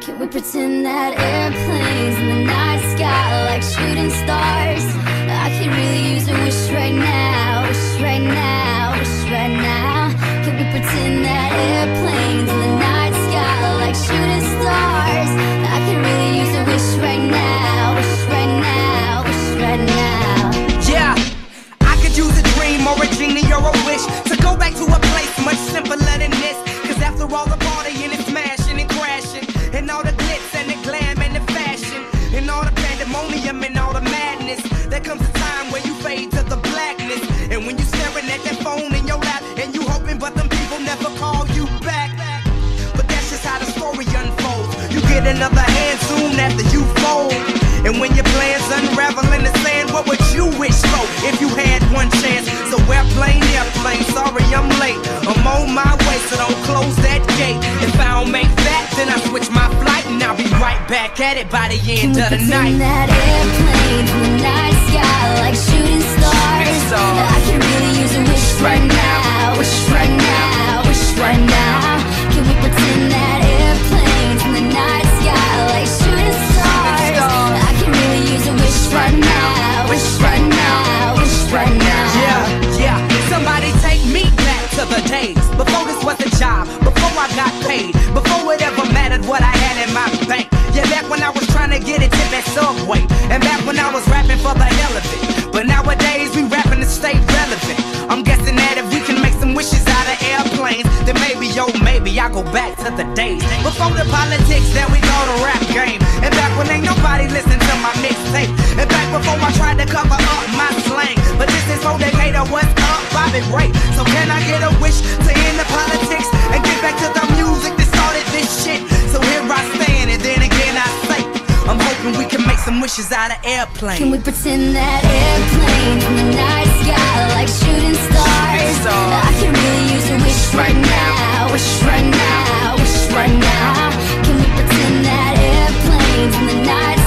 Can we pretend that airplanes in the night sky like shooting stars? I could really use a wish right now, wish right now, wish right now. Can we pretend that airplanes in the night sky like shooting stars? I could really use a wish right now, wish right now, wish right now. Yeah, I could use a dream or a genie or a wish to go back to a place much simpler than this. Cause after all the partying and smashing and crashing, and all the glitz and the glam and the fashion, and all the pandemonium and all the madness, there comes a time where you fade to the blackness. And when you staring at that phone in your lap, and you hoping but them people never call you back. But that's just how the story unfolds. You get another hand soon after you fold. And when your plans unravel in the sand, what would you wish for if you had one chance? So airplane, sorry I'm late. I'm on my way, so don't close that gate. If I don't make that, then I switch my flight, and I'll be right back at it by the end of the night. Can we pretend that airplanes in the night sky like shooting stars? I can really use a wish right now, wish right now, wish right now. Can we pretend that airplanes in the night sky like shooting stars? I can really use a wish right now, wish right now, wish right now. Yeah, somebody take me back to the days before this was a job, before I got paid, before it ever mattered what I had in my bank. Yeah, back when I was trying to get a tip at Subway, and back when I was rapping for the hell of it. But nowadays we rapping to stay relevant. I'm guessing that if we can make some wishes out of airplanes, then maybe, maybe I go back to the days before the politics, then we go to rap game. And back when ain't nobody listened to my mixtape, and back before I tried to cover up my slang. But this is for Decatur, what's up, Bobby Ray? So can I get a wish to end the politics and get back to the music that started this shit? So here I stand, and then again I say, I'm hoping we can make some wishes out of airplanes. Can we pretend that airplanes in the night sky like shooting stars? I can really use a wish right now, wish right now, wish right now. Can we pretend that airplanes in the night